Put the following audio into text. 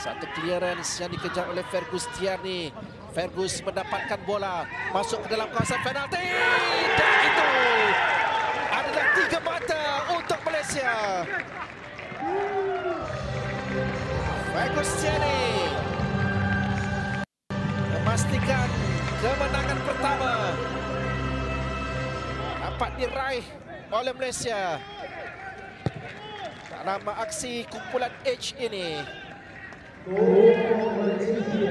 Satu clearance yang dikejar oleh Fergus Tiarni. Fergus mendapatkan bola, masuk ke dalam kawasan penalti. Dan itu adalah 3 mata untuk Malaysia. Fergus Tiarni memastikan kemenangan pertama dapat diraih oleh Malaysia dalam aksi kumpulan H ini.